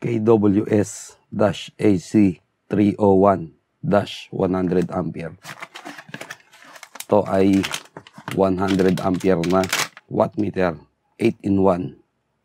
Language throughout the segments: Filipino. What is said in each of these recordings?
KWS-AC301-100 ampere. Ito ay 100 ampere na wattmeter, 8-in-1.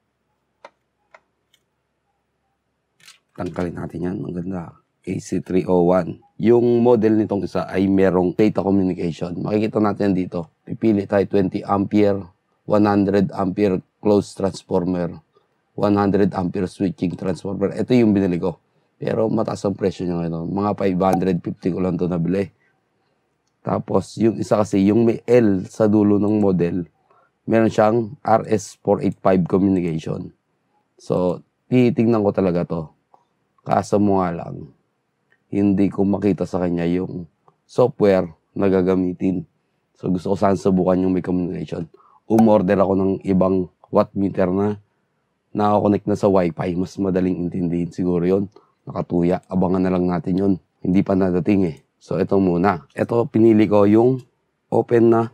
Tanggalin natin yan, ang ganda. AC301. Yung model nitong isa ay merong data communication. Makikita natin dito. Pipili tayo 20 ampere, 100 ampere closed transformer, 100 ampere switching transformer. Ito yung binili ko. Pero mataas ang presyo niya ngayon. Mga 550 ko lang ito nabili. Tapos, yung isa kasi, yung may L sa dulo ng model, meron siyang RS485 communication. So, titingnan ko talaga to. Kaso mo nga lang, hindi ko makita sa kanya yung software na gagamitin. So, gusto ko sana subukan yung may communication. Umorder ako ng ibang wattmeter na nakakonect na sa Wi-Fi. Mas madaling intindihin siguro yun. Nakatuya. Abangan na lang natin yun. Hindi pa nadating eh. So, ito muna. Ito, pinili ko yung open na.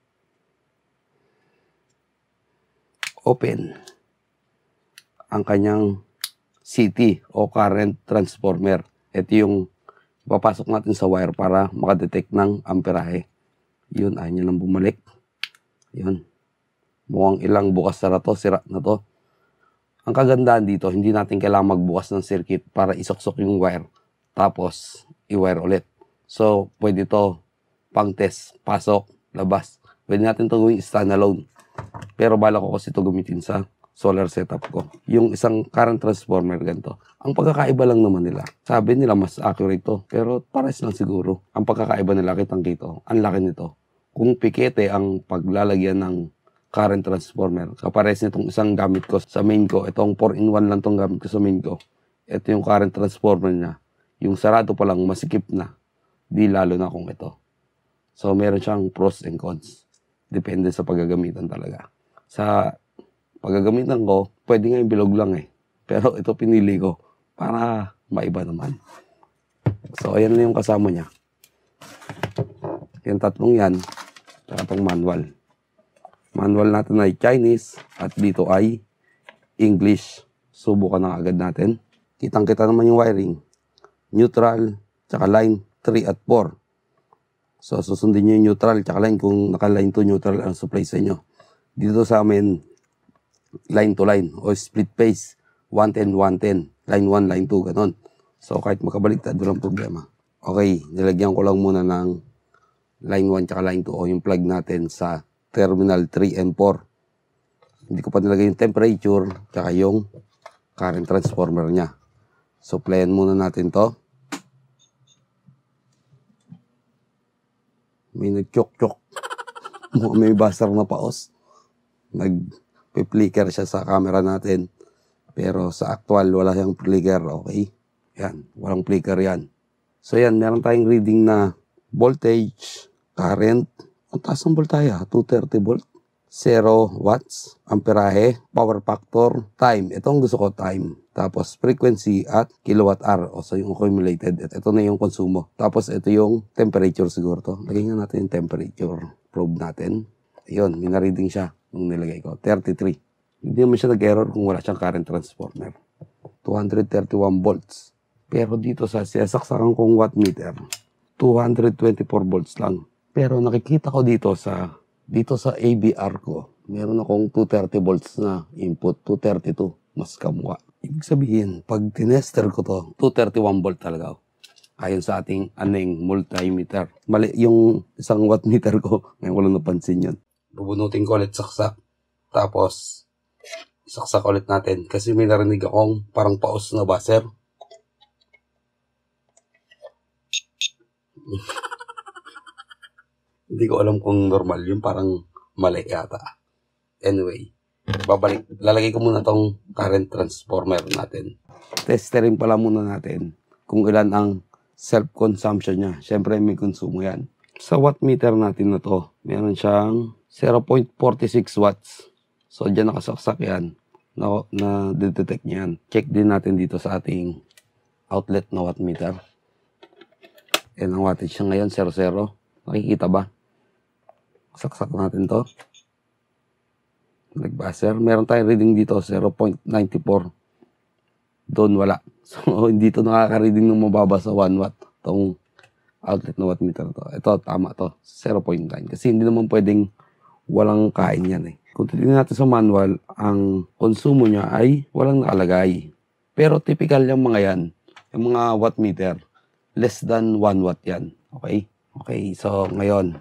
Open. Ang kanyang CT o current transformer. Ito yung papasok natin sa wire para makadetect ng amperahe. Yun, ayaw nyo lang bumalik. Yun. Mukhang ilang bukas na to, sira na to. Ang kagandahan dito, hindi natin kailangan magbukas ng circuit para isoksok yung wire. Tapos, i-wire ulit. So, pwede to pang test, pasok, labas. Pwede natin ito gawing standalone. Pero bala ko kasi ito gamitin sa solar setup ko. Yung isang current transformer ganito. Ang pagkakaiba lang naman nila. Sabi nila mas accurate to. Pero pares lang siguro. Ang pagkakaiba nila kitang-kita. Ang laki nito. Kung pikete ang paglalagyan ng current transformer, kapares nitong isang gamit ko sa main ko. Itong 4-in-1 lang itong gamit ko sa main ko. Ito yung current transformer niya. Yung sarado pa lang masikip na. Di lalo na kung ito. So, meron siyang pros and cons. Depende sa paggagamitan talaga. Sa paggagamitan ko, pwede nga yung bilog lang eh. Pero ito pinili ko para maiba naman. So, ayan na yung kasama niya. Yung tatlong yan, saka itong manual. Manual natin ay Chinese at dito ay English. Subukan na agad natin. Kitang-kita naman yung wiring. Neutral, tsaka line 3 at 4. So, susundin nyo yung neutral tsaka line kung naka-line to neutral ang supply sa inyo. Dito sa amin, line to line o split phase. 110, 110. Line 1, line 2, ganon. So, kahit makabaliktad, walang problema. Okay, nilagyan ko lang muna ng line 1 tsaka line 2 o yung plug natin sa terminal 3 and 4. Hindi ko pa nilagay yung temperature tsaka yung current transformer niya. So, playan muna natin to. May nag-chok-chok. May basar na paos. Nag-flicker siya sa camera natin. Pero sa actual, wala siyang flicker. Okay? Yan. Walang flicker yan. So yan, meron tayong reading na voltage, current. Ang taas ng voltaya, 230 volt. 0 watts, amperahe, power factor, time. Ito ang gusto ko, time. Tapos frequency at kilowatt hour. O so yung accumulated. At ito na yung konsumo. Tapos ito yung temperature siguro to. Lagyan nga natin yung temperature probe natin. Ayun, may na-reading siya nung nilagay ko. 33. Hindi naman siya nag-error kung wala siyang current transformer. 231 volts. Pero dito sa sasaksakan kong wattmeter, 224 volts lang. Pero nakikita ko dito sa ABR ko, meron akong 230 volts na input, 232, mas kamukha. Ibig sabihin, pag tinester ko to, 231 volt talaga. Ayon sa ating aning multimeter. Mali yung isang wattmeter ko, ngayon ko lang napansin yun. Bubunutin ko ulit saksak. Tapos, saksak ulit natin. Kasi may narinig akong parang paus na buzzer. Hindi ko alam kung normal yun. Parang mali yata. Anyway, lalagay ko muna tong current transformer natin. Testerin pala muna natin kung ilan ang self-consumption niya. Siyempre may konsumo yan. Sa wattmeter natin na to, meron siyang 0.46 watts. So dyan nakasaksak yan. Na detect niya yan. Check din natin dito sa ating outlet na wattmeter. Yan ang wattage siya ngayon, 0.0. Nakikita ba? Saksak natin to. Nag-buzzer. Meron tayong reading dito, 0.94. doon wala. So, hindi to nakaka-reading ng mababa sa 1 watt. Itong outlet na wattmeter to. Ito, tama to. 0.9. Kasi hindi naman pwedeng walang kain yan eh. Kung titignan natin sa manual, ang konsumo niya ay walang nakalagay. Pero typical yung mga yan, yung mga wattmeter, less than 1 watt yan. Okay? Okay, so ngayon,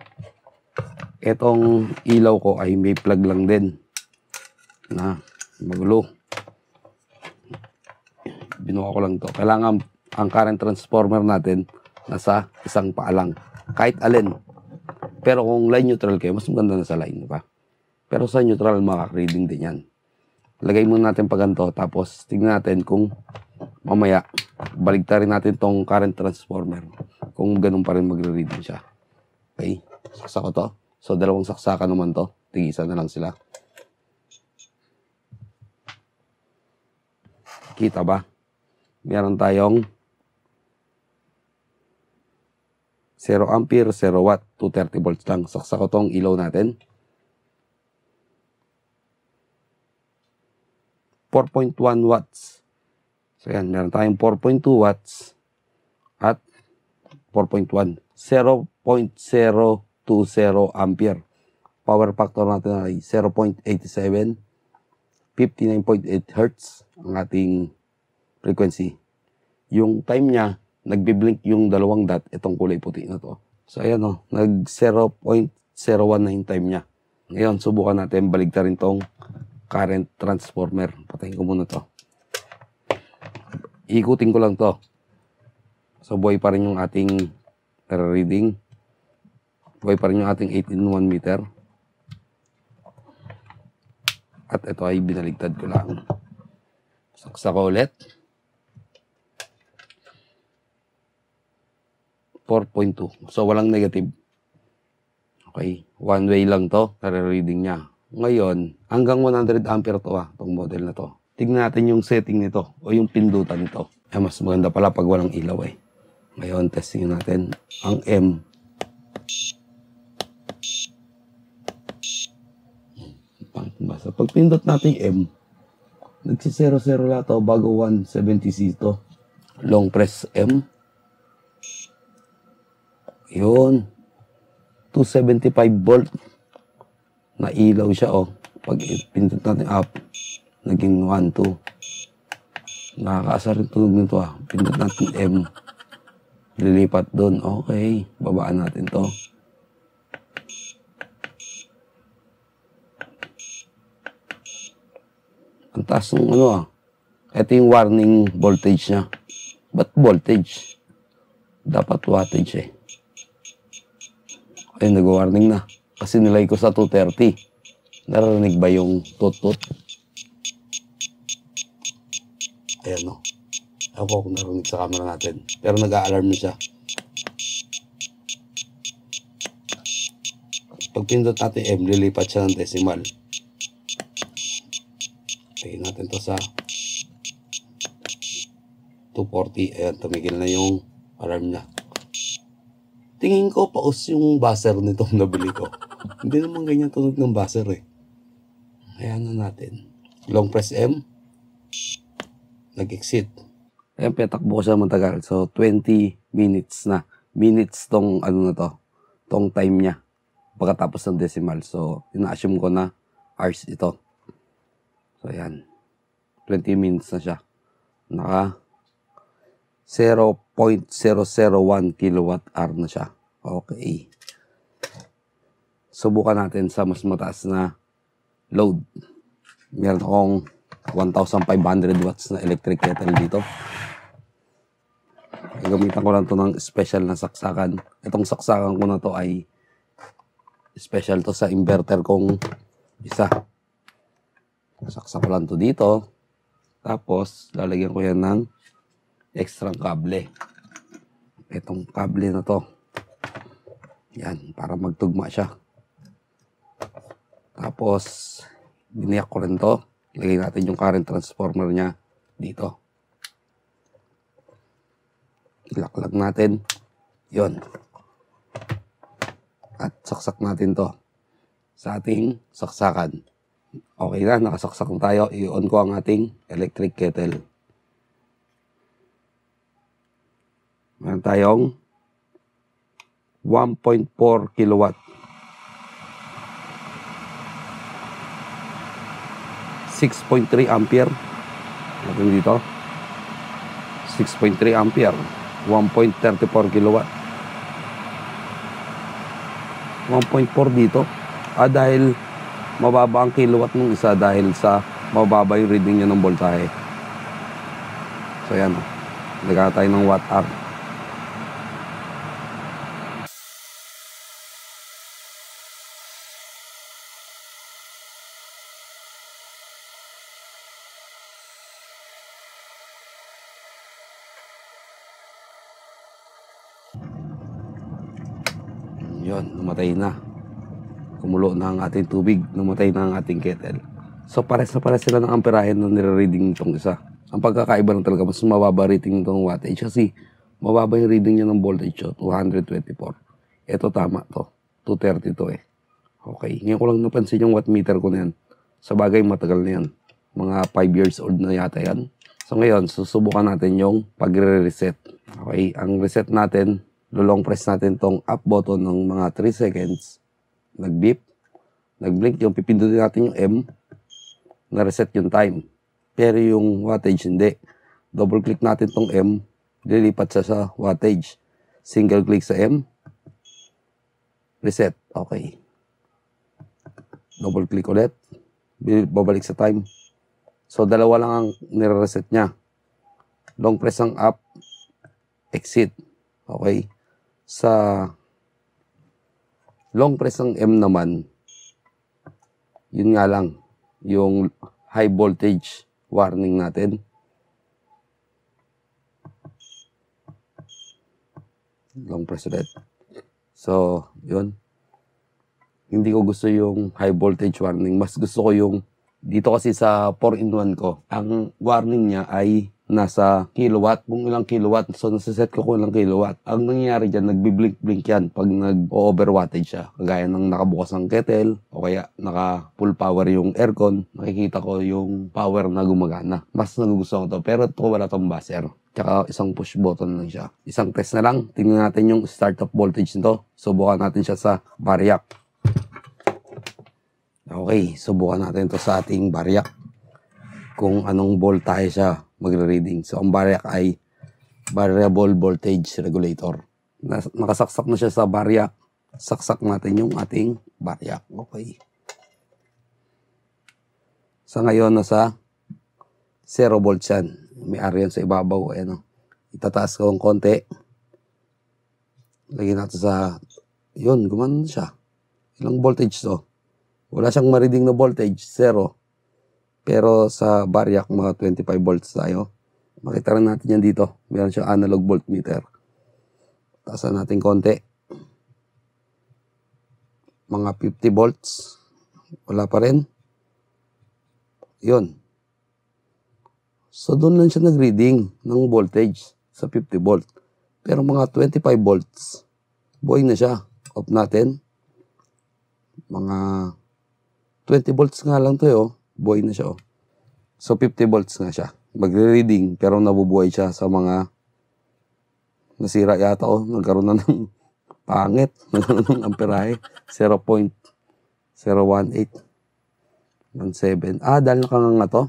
etong ilaw ko ay may plug lang din na magulo. Binuha ko lang to. Kailangan ang current transformer natin nasa isang paa lang. Kahit alin. Pero kung line neutral kayo, mas maganda na sa line, di ba? Pero sa neutral, makaka-reading din yan. Lagay muna natin pa ganito, tapos tingnan natin kung mamaya, baligtarin natin tong current transformer. Kung ganun pa rin magre-reading siya. Okay? Saksak ko to. So, dalawang saksakan naman to. Tigisan na lang sila. Kita ba? Meron tayong 0 ampere, 0 watt, 230 volts lang. Saksak ko tong ilaw natin. 4.1 watts. So yan, meron tayong 4.2 watts at 4.1. 0.020 ampere. Power factor natin ay 0.87. 59.8 Hz ang ating frequency. Yung time niya, nagbiblink yung dalawang dot, itong kulay puti na to. So, ayan o, nag 0.019 time niya. Ngayon, subukan natin baligtarin tong current transformer. Patayin ko muna to. Ikutin ko lang to. So, buhay pa rin yung ating reading. Buhay pa rin yung ating 8-in-1 meter. At ito ay binaligtad ko lang. Saksak ko ulit. 4.2. So, walang negative. Okay. One way lang to. Reading niya. Ngayon, hanggang 100 ampere to itong model na to. Tignan natin yung setting nito o yung pindutan nito. Mas maganda pala pag walang ilaw eh. Ngayon, testing natin ang M. Basta pag pindot natin M, nagsi-0-0 lahat to bago 170C to. Long press M. Yun. 275 volt. Na ilaw siya oh. Pag pindot natin up, naging 1, 2. Nakakaasar rin tunog nito ah. Pindot natin M. Lilipat doon. Okay. Babaan natin to. Ang taas ng ano ah. Ito yung warning voltage niya. Ba't voltage? Dapat wattage eh. Ay, nag-warning na. Kasi nilay ko sa 230. Narinig ba yung tut-tut? Ayan o. Ako kung narinig sa camera natin. Pero nag-a-alarm na siya. Pag pindot natin M, lilipat siya ng decimal. Pagin natin to sa 240. Ayan, tumigil na yung alarm niya. Tingin ko paus yung buzzer nitong nabili ko. Hindi naman ganyan tunog ng buzzer eh. Ayan na natin. Long press M. Nag-exit. Ayan, petakbo ko siya matagal. So, 20 minutes na. Minutes tong ano na to. Tong time niya. Pagkatapos ng decimal. So, ina-assume ko na hours ito. So, ayan. 20 minutes na siya. Naka 0.001 kWh na siya. Okay. Subukan natin sa mas mataas na load. Meron akong 1,500 watts na electric kettle dito. Gamitan ko lang to ng special na saksakan. Itong saksakan ko na to ay special to sa inverter kong isa. Saksak ko lang to dito. Tapos, lalagyan ko yan ng extra kable. Itong kable na to. Yan, para magtugma siya. Tapos, biniyak ko rin to. Lagay natin yung current transformer niya dito. Ilak lang natin. Yon. At saksak natin to sa ating saksakan. Okay na, nakasaksak na tayo. I-on ko ang ating electric kettle. Meron tayong 1.4 kilowatt. 6.3 ampere. Natin dito. 6.3 ampere. 1.34 kilowatt. 1.4 dito. Dahil mababa ang kilowatt ng isa dahil sa mababa yung reading niya ng voltahe. So yan. Nagkaka tayo ng watt hour. Yun, namatay na. Kumulo na ang ating tubig, namatay na ang ating kettle. So pares na pares sila ng amperahe na nire-reading nitong isa. Ang pagkakaiba lang talaga, mas mababa rating nitong wattage kasi mababa yung reading niya ng voltage, 224. Ito tama to, 232 eh. Okay, ngayon ko lang napansin yung wattmeter ko na yan. Sa bagay, matagal na yan. Mga 5 years old na yata yan. So ngayon, susubukan natin yung pagre-reset. Okay, ang reset natin, long press natin tong up button ng mga 3 seconds. Nag-beep. Nag-blink yung pipindutin natin yung M. Na-reset yung time. Pero yung wattage hindi. Double click natin tong M. Lilipat siya sa wattage. Single click sa M. Reset. Okay. Double click ulit. Babalik sa time. So dalawa lang ang nire-reset niya. Long press ang up. Exit. Okay. Sa long press ng M naman, yun nga lang, yung high voltage warning natin. Long press ulit. So, yun. Hindi ko gusto yung high voltage warning. Mas gusto ko yung, dito kasi sa 4-in-1 ko, ang warning niya ay nasa kilowatt, kung ilang kilowatt. So, nasa-set ko kung ilang kilowatt. Ang nangyayari dyan, nagbi-blink-blink yan pag nag-overwattage siya. Kagaya ng nakabukas ng kettle, o kaya naka-full power yung aircon, nakikita ko yung power na gumagana. Mas nagugustuhan ko to. Pero ito wala tong buzzer. Tsaka isang push button lang siya. Isang test na lang. Tingnan natin yung startup voltage nito. Subukan natin siya sa variac. Okay, subukan natin to sa ating variac. Kung anong voltahe siya magre-reading. So, ang variac ay variable voltage regulator. Nakasaksak na siya sa variac. Saksak natin yung ating variac. Okay. Sa ngayon, nasa 0 volts yan. May area sa ibabaw. Ayan, itataas ko ng konti. Lagyan natin sa, yun, gumana siya. Ilang voltage to? Wala siyang ma-reading na voltage, 0. Pero sa variac, mga 25 volts tayo. Makita rin natin yan dito. Meron siyang analog voltmeter. Taasan natin konti. Mga 50 volts. Wala pa rin. Yun. So, doon lang siya nag-reading ng voltage sa 50 volt. Pero mga 25 volts, buhay na siya. Off natin. Mga 20 volts nga lang to eh, buhay na siya. Oh. So, 50 volts nga siya. Magre-reading, pero nabubuhay siya sa mga nasira yata. Oh. Nagkaroon na ng pangit. Nagkaroon ng amperahe. 0.018. 17. Dahil nakanganga to.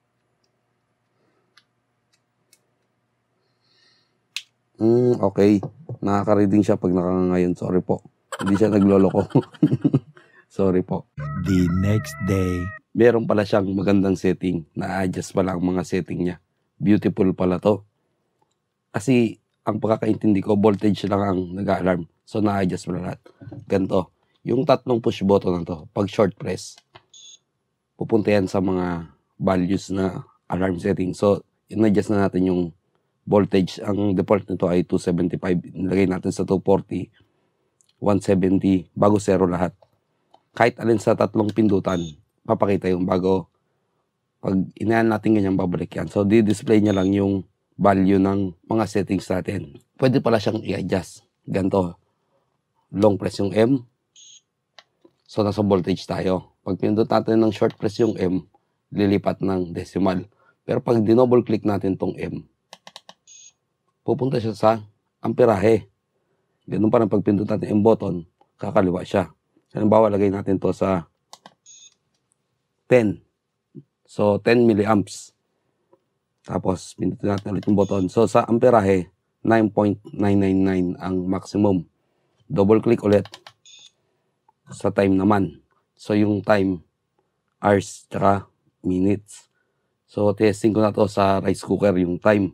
Okay. Nakaka-reading siya pag nakanganga yun. Sorry po. Hindi siya nagloloko. Sorry po. The next day. Meron pala siyang magandang setting. Na-adjust pala ang mga setting niya. Beautiful pala to. Kasi, ang pagkakaintindi ko, voltage lang ang nag-alarm. So, na-adjust pala lahat. Ganito. Yung tatlong push button na to, pag short press, pupunta yan sa mga values na alarm setting. So, in-adjust na natin yung voltage. Ang default nito ay 275. Nilagay natin sa 240, 170, bago 0 lahat. Kahit alin sa tatlong pindutan, papakita yung bago. Pag inayan natin ganyan, babalik yan. So, di-display niya lang yung value ng mga settings natin. Pwede pala siyang i-adjust. Ganito. Long press yung M. So, nasa voltage tayo. Pag pinindot natin ng short press yung M, lilipat ng decimal. Pero pag dinouble click natin tong M, pupunta siya sa amperahe. Ganun pa rin pagpindot natin yung button, kakaliwa siya. Halimbawa, lagay natin to sa 10. So, 10 milliamps. Tapos, pindutin natin ulit yung button. So, sa amperahe, 9.999 ang maximum. Double click ulit. Sa time naman. So, yung time, hours, tsaka minutes. So, testing ko na to sa rice cooker, yung time.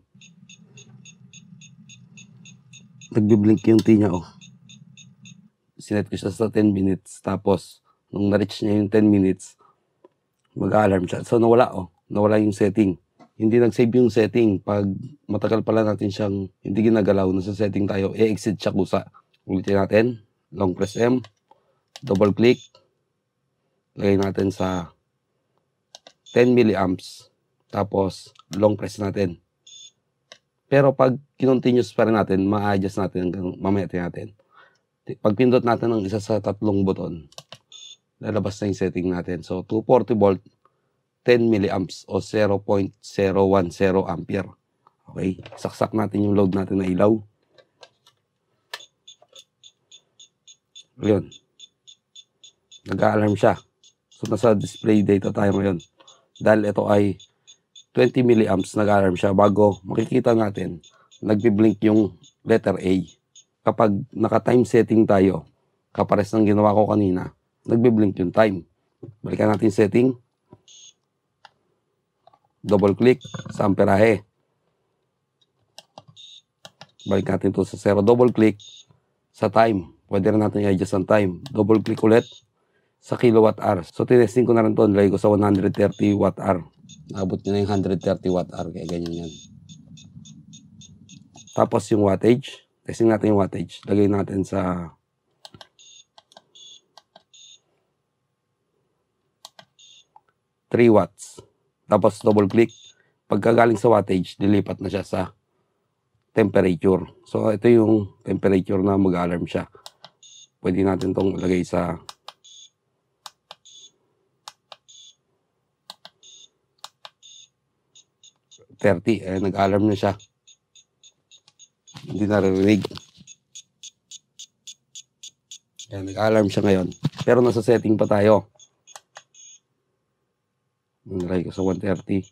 Nagbiblink yung T niya, oh. Sinet ko siya sa 10 minutes. Tapos, nung na-reach niya yung 10 minutes, mag-alarm siya. So, nawala, oh. Nawala yung setting. Hindi nag-save yung setting. Pag matagal pala natin siyang hindi ginagalaw, nasa setting tayo, exit siya kusa. Ulitin natin. Long press M. Double click. Lagay natin sa 10 milliamps. Tapos, long press natin. Pero pag continuous pa rin natin, ma-adjust natin hanggang mamaya natin. Pag pindot natin ng isa sa tatlong buton, lalabas na yung setting natin. So, 240 volt, 10 milliamps o 0.010 ampere. Okay, saksak natin yung load natin na ilaw. Ayun. Nag-a-alarm siya. So, nasa display data tayo ngayon. Dahil ito ay 20 milliamps, nag-alarm siya. Bago makikita natin, nagbi-blink yung letter A. Kapag naka-time setting tayo, kapares ng ginawa ko kanina, nagbi-blink yung time. Balikan natin setting. Double click sa amperahe. Balik natin to sa 0. Double click sa time. Pwede rin natin i-adjust ang time. Double click ulit sa kilowatt hour. So, tinesting ko na rin to. Nilagay ko sa 130 watt hour. Naabot nyo na yung 130 watt hour. Kaya ganyan yan. Tapos yung wattage. Testing natin yung wattage. Lagay natin sa 3 watts. Tapos double click. Pagkagaling sa wattage, dilipat na siya sa temperature. So, ito yung temperature na mag-alarm siya. Pwede natin itong lagay sa 30. Nag-alarm na siya. Hindi naririnig. Nag-alarm siya ngayon. Pero nasa setting pa tayo. Nilagay ko sa 130.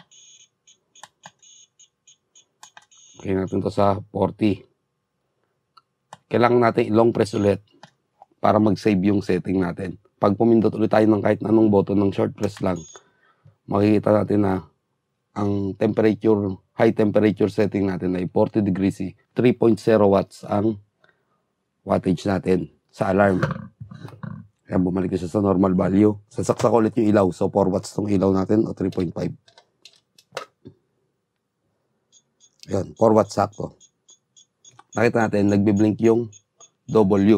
Kaya natin to sa 40. Kailangan natin i-long press ulit para mag-save yung setting natin. Pag pumindot ulit tayo ng kahit anong button ng short press lang, makikita natin na ang temperature, high temperature setting natin ay 40 degrees C. 3.0 watts ang wattage natin sa alarm. Kaya bumalik siya sa normal value. Sasaksak ulit yung ilaw. So 4 watts tong ilaw natin o 3.5. Yan, 4 watts sakto. Nakita natin, nagbi-blink yung W.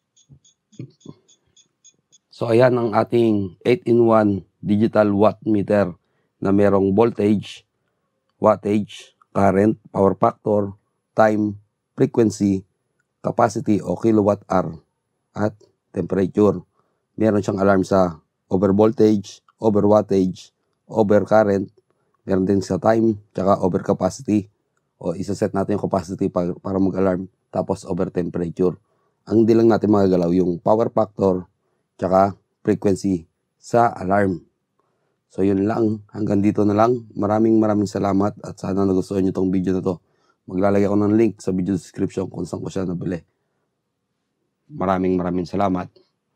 So ayan ang ating 8-in-1 digital watt meter na merong voltage, wattage, current, power factor, time, frequency, capacity o kilowatt hour, at temperature. Meron siyang alarm sa over voltage, over wattage, over current, meron din sa time, tsaka over capacity. O isa-set natin yung capacity para mag-alarm, tapos over temperature. Ang hindi lang natin magagalaw yung power factor, tsaka frequency sa alarm. So yun lang, hanggang dito na lang. Maraming salamat at sana nagustuhan nyo itong video na to. Maglalagay ako ng link sa video description kung saan ko siya nabili. Maraming salamat.